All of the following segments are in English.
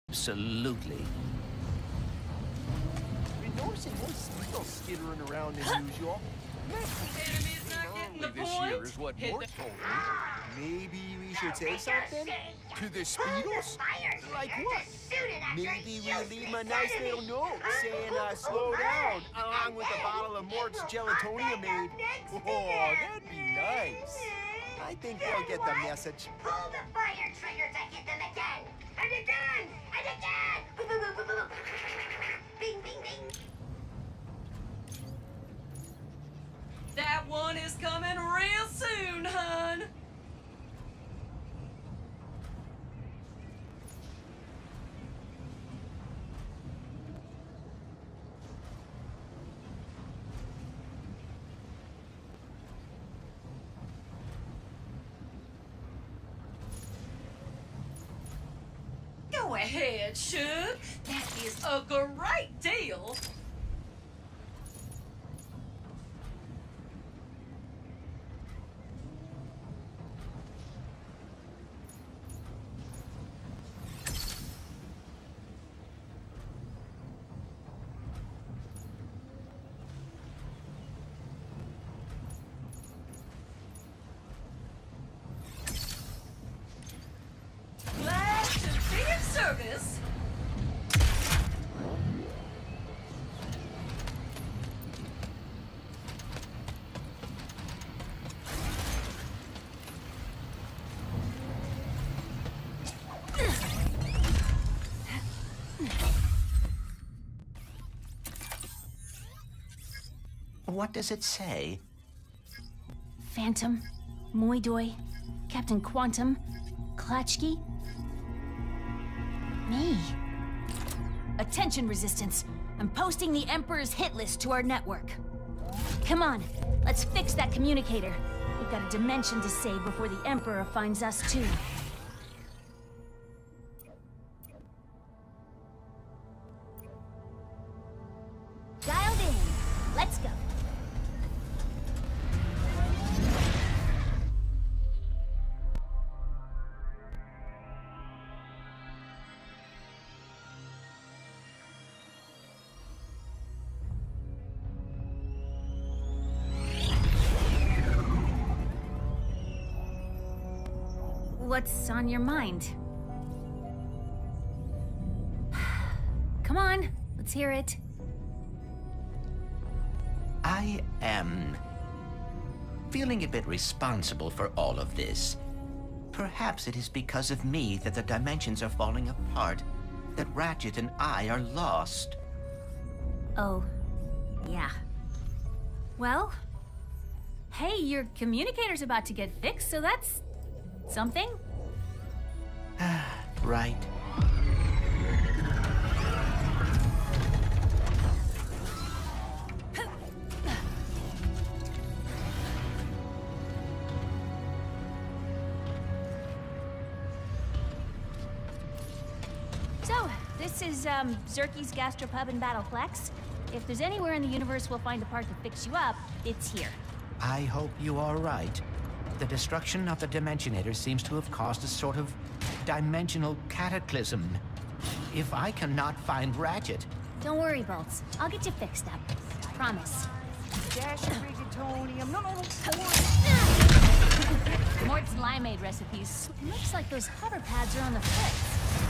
Absolutely. Been noticing more Speedos skittering around than usual. The This year is what Mort told me. Maybe we should say something to the Speedos? Like what? Maybe we'll leave them a nice little note saying, slow down, along with a bottle of Mort's Gelatonia made. Oh, that'd be nice. I think they'll get the message. Pull the fire trigger to hit them again! And again! And again! Bing, bing, bing! That one is coming real soon, hun! Go ahead, Shug. That is a great deal. Glad to be of service. What does it say? Phantom, Moidoi, Captain Quantum, Klatchki. Me. Attention, Resistance. I'm posting the Emperor's hit list to our network. Come on, let's fix that communicator. We've got a dimension to save before the Emperor finds us too. Dialed in. Let's go. What's on your mind? Come on, let's hear it. I am feeling a bit responsible for all of this. Perhaps it is because of me that the dimensions are falling apart, that Ratchet and I are lost. Oh, yeah. Well, hey, your communicator's about to get fixed, so that's something. Right. So, this is, Zerky's Gastropub in Battleplex. If there's anywhere in the universe we'll find a part to fix you up, it's here. I hope you are right. The destruction of the Dimensionator seems to have caused a sort of dimensional cataclysm. If I cannot find Ratchet... Don't worry, Bolts. I'll get you fixed up. Promise. Dash of Rigatonium. No. Mort's limeade recipes. Looks like those hover pads are on the fritz.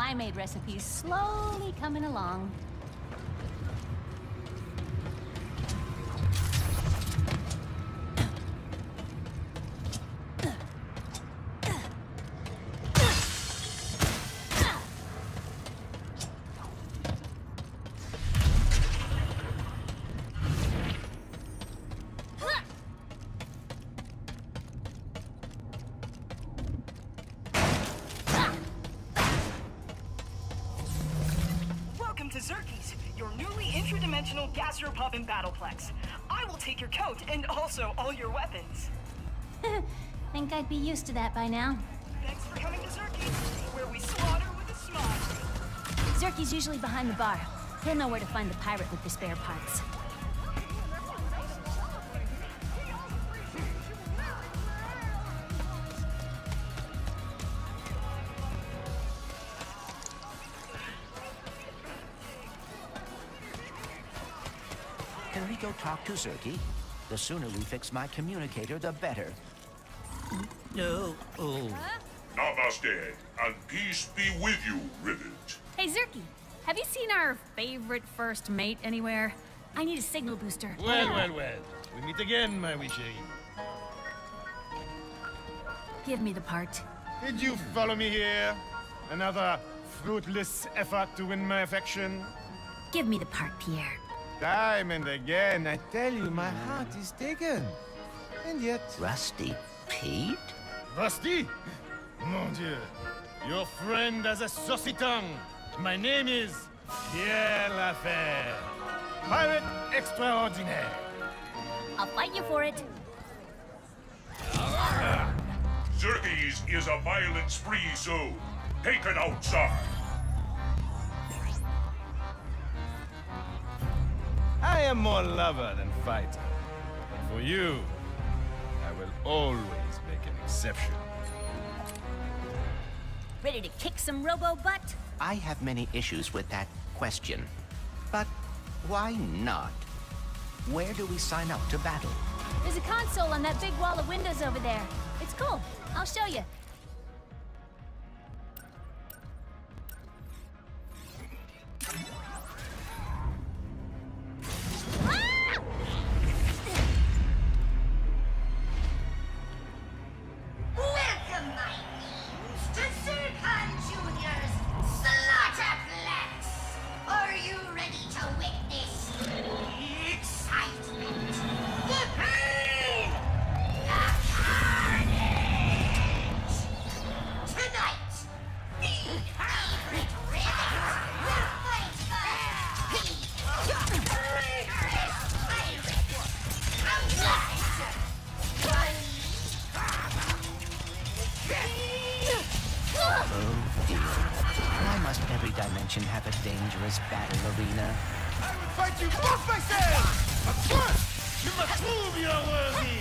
I-made recipes slowly coming along. To Zerkis, your newly intradimensional gastropub battleplex. I will take your coat and also all your weapons. Think I'd be used to that by now. Thanks for coming to Zerkis, where we slaughter with a smile. Zerky's usually behind the bar. He'll know where to find the pirate with the spare parts. Can we go talk to Zerky? The sooner we fix my communicator, the better. No. Oh. Namaste, and peace be with you, Rivet. Hey, Zerky, have you seen our favorite first mate anywhere? I need a signal booster. Well. We meet again, my wee chérie. Give me the part. Did you follow me here? Another fruitless effort to win my affection? Give me the part, Pierre. Time and again, I tell you, my heart is taken. And yet... Rusty Pete? Rusty? Mon Dieu. Your friend has a saucy tongue. My name is Pierre Laferre. Pirate extraordinaire. I'll fight you for it. Zerkis is a violence-free zone. Taken outside. I am more lover than fighter. But for you, I will always make an exception. Ready to kick some robo-butt? I have many issues with that question. But why not? Where do we sign up to battle? There's a console on that big wall of windows over there. It's cool. I'll show you. Welcome, my names, to Zircon Jr.'s Slaughterplex. Are you ready to witness the excitement, the pain, the carnage? Tonight, the favorite Rivet will fight the traitorous pirate outside. Oh dear. Why must every dimension have a dangerous battle arena? I will fight you both myself! But first, you must prove you're worthy!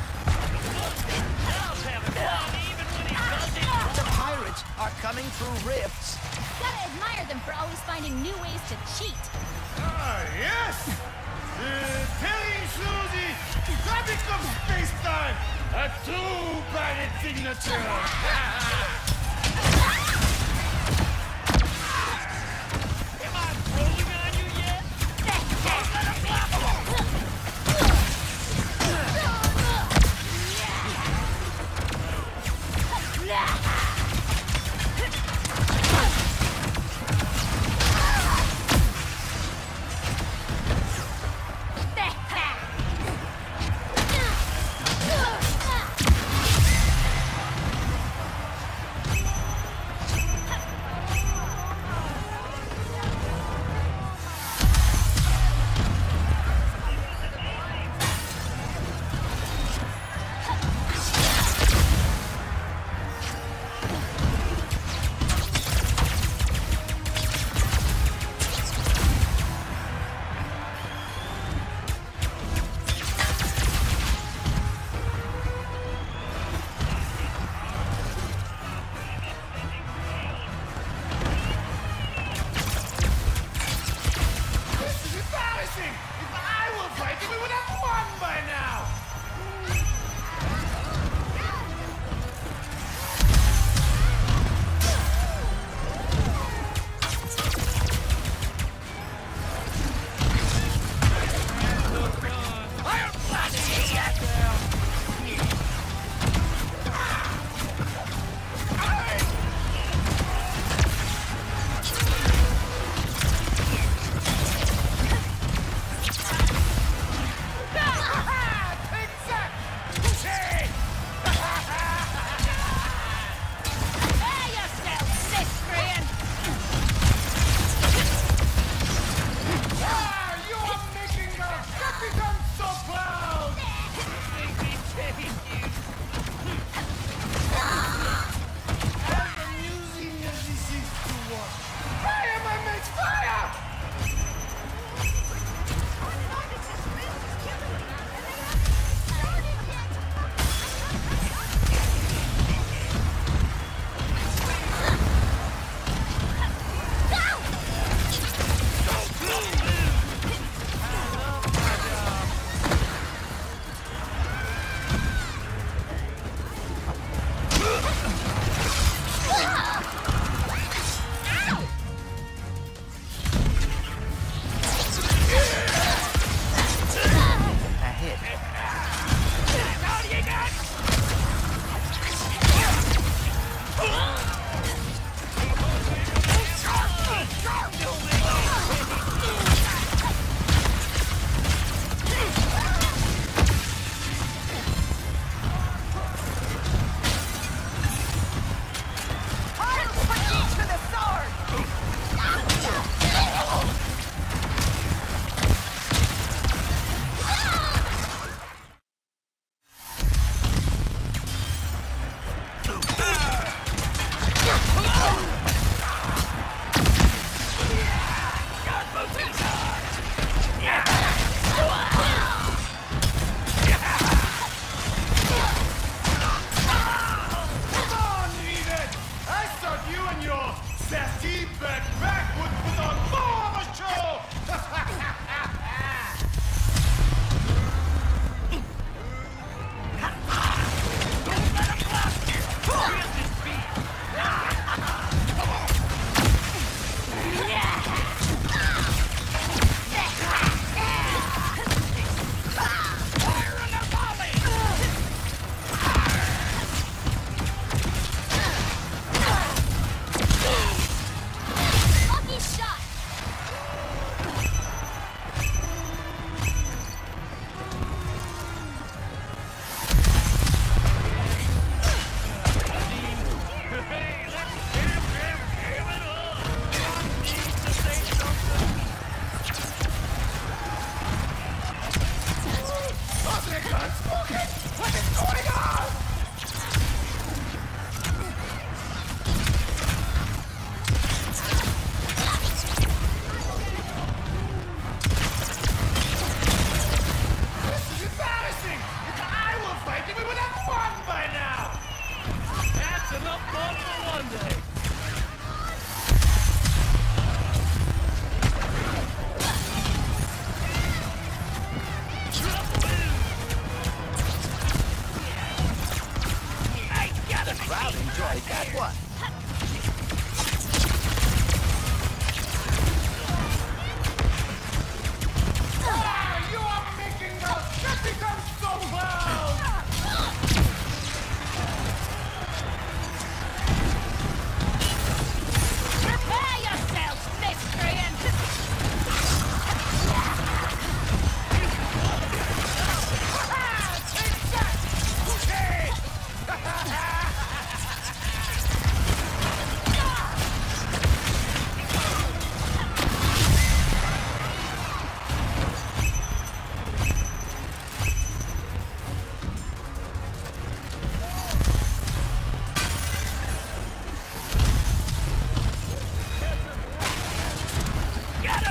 The pirates are coming through rifts. Gotta admire them for always finding new ways to cheat. Ah, yes! Tearing through the fabric of space-time! A true pirate signature!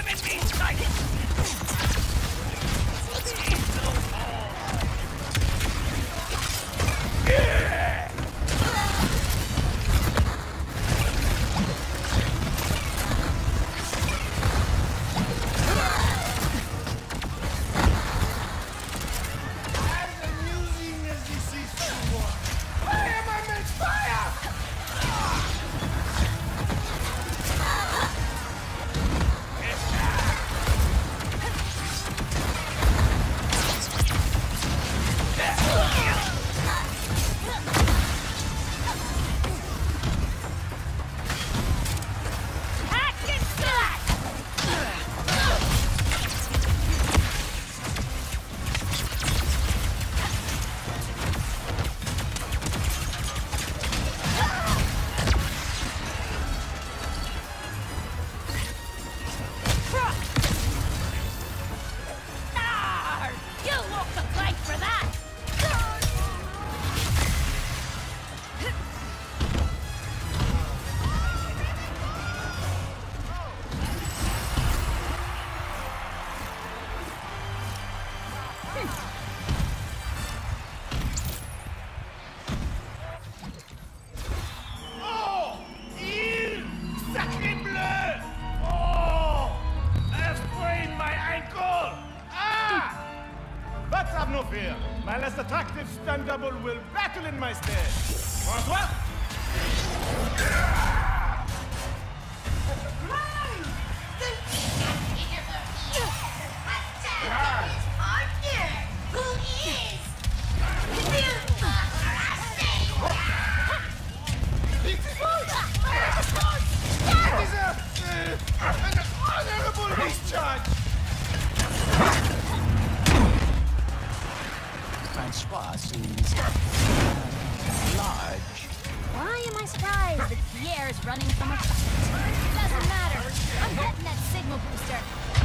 My less attractive stunt double will battle in my stead. François? An honorable discharge! Francois seems large. Why am I surprised that Pierre's running from a fight? Doesn't matter. I'm getting that signal booster.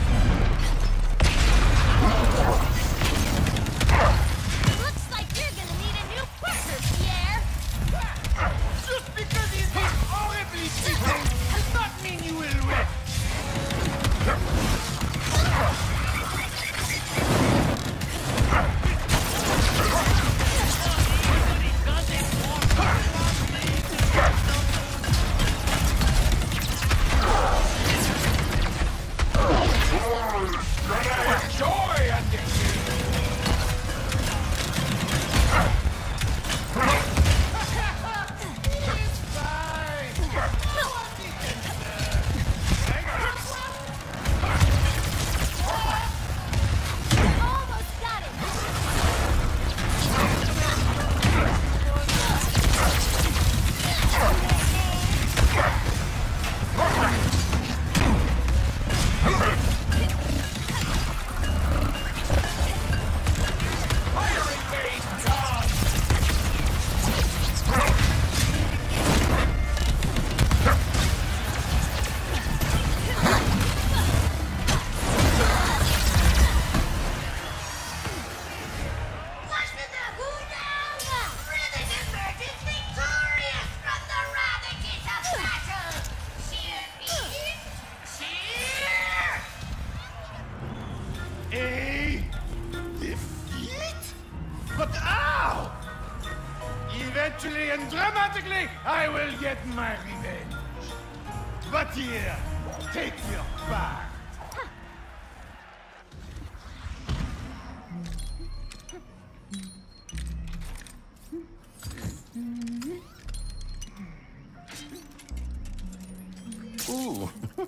Looks like you're gonna need a new partner, Pierre. Just because he's horribly cheating does not mean you will win. But ow! Eventually and dramatically, I will get my revenge. But here, take your part. Ooh.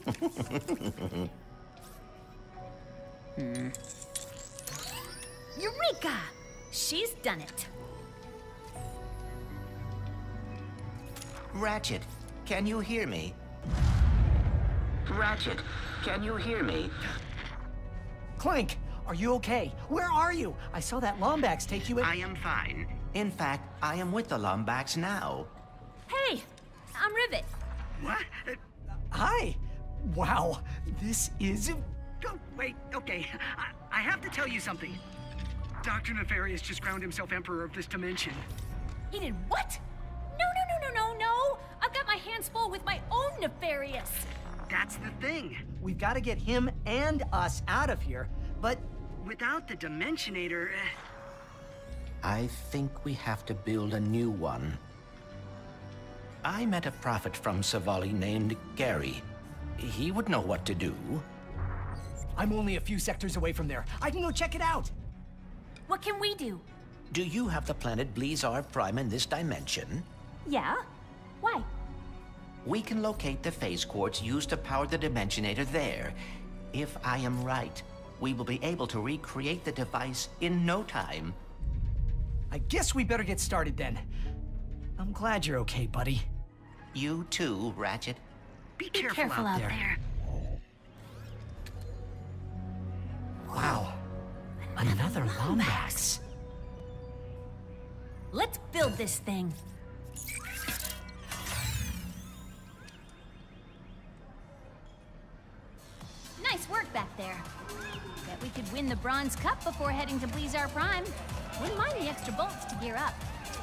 Eureka! She's done it. Ratchet, can you hear me? Ratchet, can you hear me? Clank, are you okay? Where are you? I saw that Lombax take you in. I am fine. In fact, I am with the Lombax now. Hey, I'm Rivet. What? Hi. Wow, this is... Oh, wait, okay. I have to tell you something. Dr. Nefarious just crowned himself Emperor of this dimension. He did what? No. I've got my hands full with my own Nefarious. That's the thing. We've got to get him and us out of here, but... Without the Dimensionator... I think we have to build a new one. I met a prophet from Savali named Gary. He would know what to do. I'm only a few sectors away from there. I can go check it out. What can we do? Do you have the planet Blizar Prime in this dimension? Yeah? Why? We can locate the phase quartz used to power the Dimensionator there. If I am right, we will be able to recreate the device in no time. I guess we better get started then. I'm glad you're okay, buddy. You too, Ratchet. Be careful out there. Wow. Another Lombax. Let's build this thing. Nice work back there. Bet we could win the Bronze Cup before heading to Blizar Prime. Wouldn't mind the extra bolts to gear up.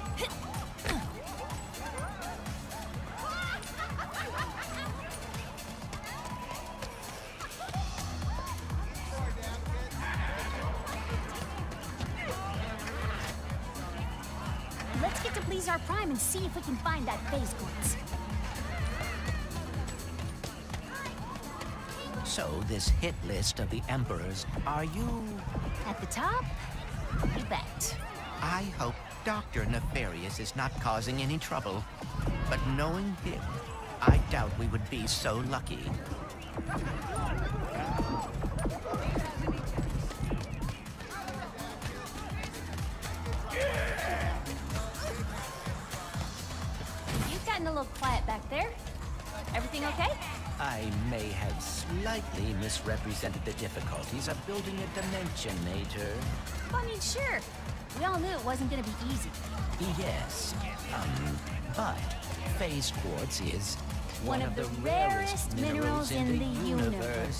Let's get to Blizar Prime and see if we can find that phase quartz. So, this hit list of the Emperors, are you... At the top? You bet. I hope Dr. Nefarious is not causing any trouble. But knowing him, I doubt we would be so lucky. You've gotten a little quiet back there. Everything okay? I may have slightly misrepresented the difficulties of building a Dimensionator. I mean, sure. We all knew it wasn't gonna be easy. Yes, but phase quartz is one of the rarest minerals in the universe.